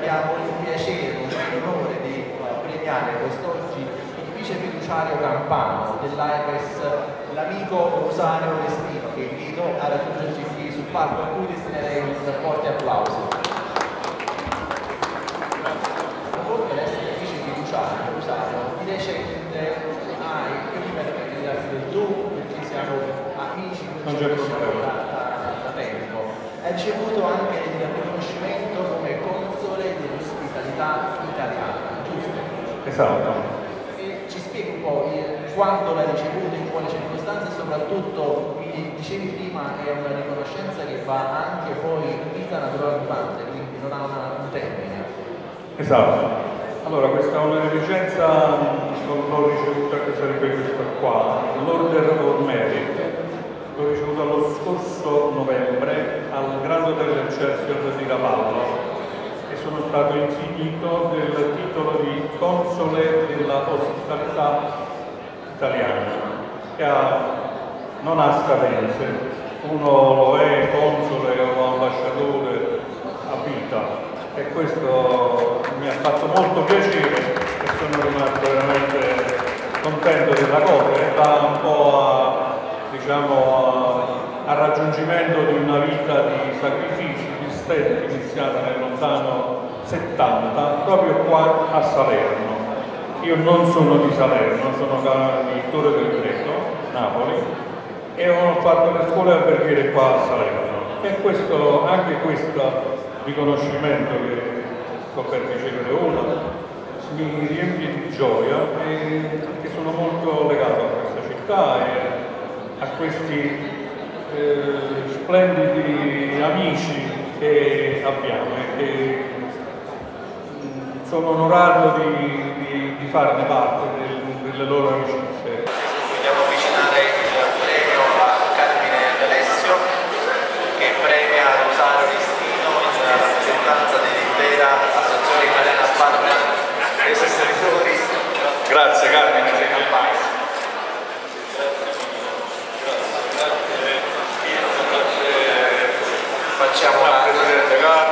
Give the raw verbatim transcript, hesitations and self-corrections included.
abbiamo il piacere e l'onore di premiare quest'oggi il vice fiduciario campano dell'A E S, l'amico Rosario Restino, che invito a raggiungerci qui sul palco, a cui destinerei un forte applauso. Oltre ad essere vice fiduciario, Rosario, di recente hai, io mi permetto di darti del tu, perché siamo amici, non ci conosciamo da, da, da tempo. Hai ricevuto anche il riconoscimento come console dell'ospitalità italiana, giusto? Esatto. E ci spieghi un po' eh, quando l'hai ricevuto, in quale circostanze, e soprattutto, mi dicevi prima, è una riconoscenza che va anche poi in vita naturale, quindi non ha una, un termine. Esatto. Allora, questa onorificenza l'ho ricevuta, che sarebbe questa qua, l'Order of Merit. L'ho ricevuta lo scorso novembre al Grand Hotel Excelsior di Rapallo e sono stato insignito del titolo di console della ospitalità italiana, che ha, non ha scadenze. Uno lo è console o ambasciatore a vita, e questo mi ha fatto molto piacere e sono rimasto veramente contento della cosa, e va un po' a diciamo al raggiungimento di una vita di sacrifici, di stenti, iniziata nel lontano settanta, proprio qua a Salerno. Io non sono di Salerno, sono di Torre del Greco, Napoli, e ho fatto le scuole alberghiere qua a Salerno. E questo, anche questo riconoscimento che sto per ricevere ora mi riempie di gioia, e che sono molto legato a questa città e a questi eh, splendidi amici che abbiamo e che mh, sono onorato di, di, di farne parte del, delle loro amicizie. Vogliamo avvicinare il premio a Carmine D'Alessio, che premia Rosario Restino in rappresentanza dell'intera Associazione Italiana Partner dei Sostenitori. Grazie Carmine, sei campano. Facciamo la